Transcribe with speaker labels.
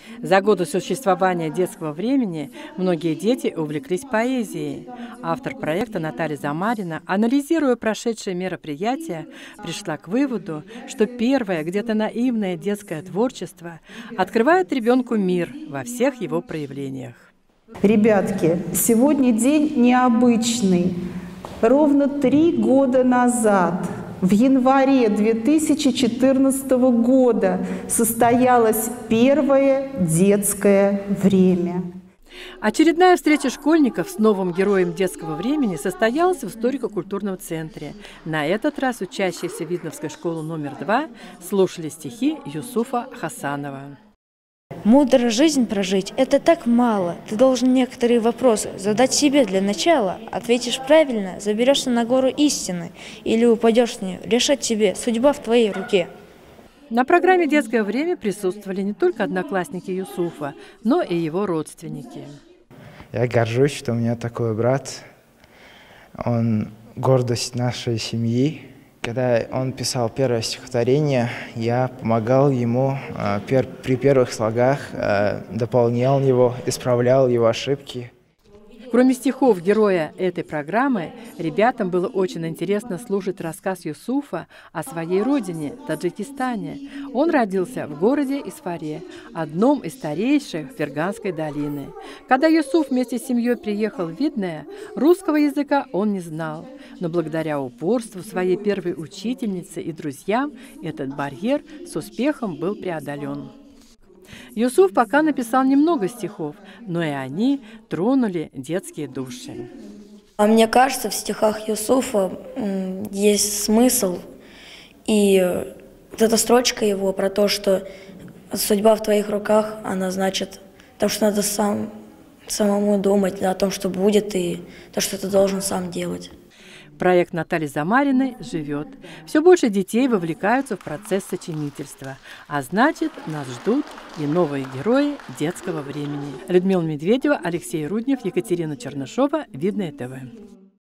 Speaker 1: За годы существования детского времени многие дети увлеклись поэзией. Автор проекта Наталья Замарина, анализируя прошедшие мероприятия, пришла к выводу, что первое, где-то наивное детское творчество открывает ребенку мир во всех его проявлениях.
Speaker 2: Ребятки, сегодня день необычный. Ровно 3 года назад, в январе 2014 года, состоялось первое детское время.
Speaker 1: Очередная встреча школьников с новым героем детского времени состоялась в историко-культурном центре. На этот раз учащиеся Видновской школы номер 2 слушали стихи Юсуфа Хасанова.
Speaker 3: Мудро жизнь прожить – это так мало. Ты должен некоторые вопросы задать себе для начала. Ответишь правильно – заберешься на гору истины. Или упадешь с нее – решать тебе, судьба в твоей руке.
Speaker 1: На программе «Детское время» присутствовали не только одноклассники Юсуфа, но и его родственники.
Speaker 4: Я горжусь, что у меня такой брат. Он гордость нашей семьи. Когда он писал первое стихотворение, я помогал ему при первых слогах, дополнял его, исправлял его ошибки.
Speaker 1: Кроме стихов героя этой программы, ребятам было очень интересно слушать рассказ Юсуфа о своей родине, Таджикистане. Он родился в городе Исфаре, одном из старейших Ферганской долины. Когда Юсуф вместе с семьей приехал в Видное, русского языка он не знал. Но благодаря упорству своей первой учительницы и друзьям этот барьер с успехом был преодолен. Юсуф пока написал немного стихов, но и они тронули детские души.
Speaker 5: А мне кажется, в стихах Юсуфа есть смысл. И вот эта строчка его про то, что судьба в твоих руках, она значит то, что надо самому думать о том, что будет, и то, что ты должен сам делать.
Speaker 1: Проект Натальи Замариной живет. Все больше детей вовлекаются в процесс сочинительства. А значит, нас ждут и новые герои детского времени. Людмила Медведева, Алексей Руднев, Екатерина Чернышова, Видное ТВ.